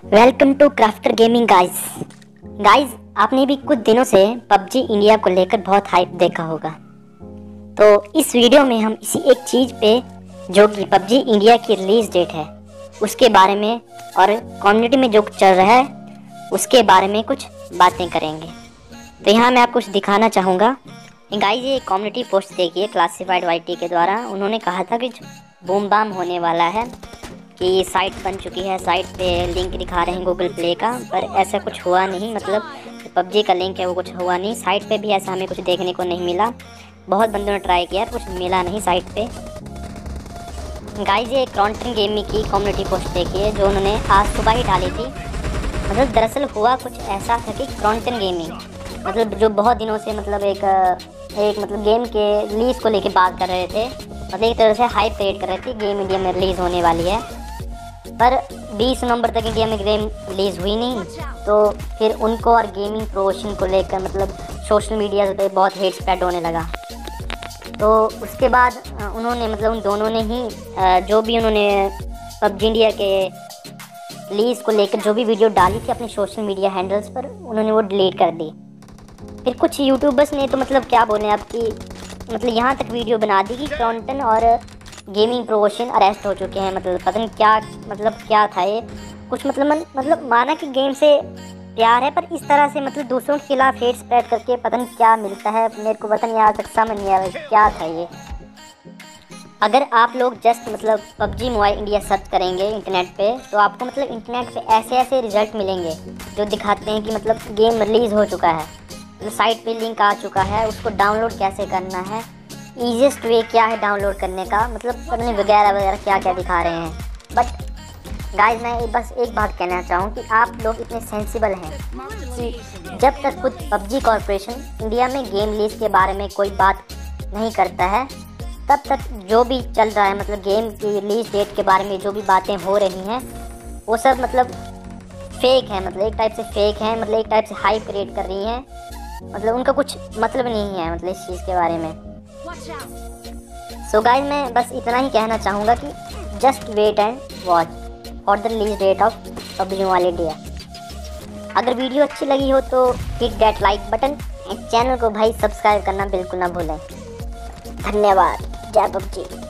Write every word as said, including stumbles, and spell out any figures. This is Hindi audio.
Welcome to crafter gaming guys. Guys आपने भी कुछ दिनों से पबजी इंडिया को लेकर बहुत हाइप देखा होगा। तो इस वीडियो में हम इसी एक चीज़ पे जो कि पबजी इंडिया की रिलीज डेट है उसके बारे में और कम्युनिटी में जो चल रहा है उसके बारे में कुछ बातें करेंगे। तो यहाँ मैं आपको कुछ दिखाना चाहूँगा। गाइस ये कम्युनिटी पोस्ट देखिए क्लासिफाइड वाईटी के द्वारा। उन्होंने कहा था कि बूम बाम होने वाला है कि साइट बन चुकी है, साइट पे लिंक दिखा रहे हैं गूगल प्ले का, पर ऐसा कुछ हुआ नहीं। मतलब पबजी का लिंक है वो कुछ हुआ नहीं। साइट पे भी ऐसा हमें कुछ देखने को नहीं मिला। बहुत बंदों ने ट्राई किया, कुछ मिला नहीं साइट पे। गाइस ये क्रॉन्टन गेमिंग की कम्युनिटी पोस्ट देखिए जो उन्होंने आज सुबह ही डाली थी। मतलब दरअसल हुआ कुछ ऐसा था कि क्रॉन्टन गेमिंग मतलब जो बहुत दिनों से मतलब एक एक मतलब गेम के रिलीज़ को लेके बात कर रहे थे, मतलब एक तरह से हाइप क्रिएट कर रहे थे गेम इंडिया में रिलीज़ होने वाली है। पर बीस नवंबर तक इंडिया में गेम रिलीज़ हुई नहीं, तो फिर उनको और गेमिंग प्रमोशन को लेकर मतलब सोशल मीडिया पे बहुत हेट स्प्रेड होने लगा। तो उसके बाद उन्होंने मतलब उन दोनों ने ही जो भी उन्होंने पबजी इंडिया के रिलीज़ को लेकर जो भी वीडियो डाली थी अपने सोशल मीडिया हैंडल्स पर, उन्होंने वो डिलीट कर दी। फिर कुछ यूट्यूबर्स ने तो मतलब क्या बोले आपकी मतलब यहाँ तक वीडियो बना दी कि क्रॉन्टन और गेमिंग प्रमोशन अरेस्ट हो चुके हैं। मतलब पता नहीं क्या मतलब क्या था ये कुछ मतलब मन, मतलब माना कि गेम से प्यार है, पर इस तरह से मतलब दूसरों के खिलाफ हेट स्प्रेड करके पता नहीं क्या मिलता है। मेरे को पता नहीं आज तक समझ नहीं आया क्या था ये। अगर आप लोग जस्ट मतलब पबजी मोबाइल इंडिया सर्च करेंगे इंटरनेट पे तो आपको मतलब इंटरनेट पे ऐसे ऐसे रिजल्ट मिलेंगे जो दिखाते हैं कि मतलब गेम रिलीज़ हो चुका है, मतलब साइट पे लिंक आ चुका है, उसको डाउनलोड कैसे करना है, ईजीएस्ट वे क्या है डाउनलोड करने का, मतलब पता नहीं वगैरह वगैरह क्या क्या दिखा रहे हैं। बट गाइस मैं बस एक बात कहना चाहूँ कि आप लोग इतने सेंसिबल हैं कि जब तक खुद पबजी कॉर्पोरेशन इंडिया में गेम रिलीज़ के बारे में कोई बात नहीं करता है तब तक जो भी चल रहा है मतलब गेम की रिलीज डेट के बारे में जो भी बातें हो रही हैं वो सब मतलब फेक है। मतलब एक टाइप से फेक है, मतलब एक टाइप से हाइप क्रिएट कर रही हैं। मतलब उनका कुछ मतलब नहीं है मतलब इस चीज़ के बारे में। सो so गाइस मैं बस इतना ही कहना चाहूँगा कि just wait and watch for the release date of PUBG mobile India. अगर वीडियो अच्छी लगी हो तो hit that like button and channel को भाई सब्सक्राइब करना बिल्कुल ना भूलें। धन्यवाद। जय पबजी।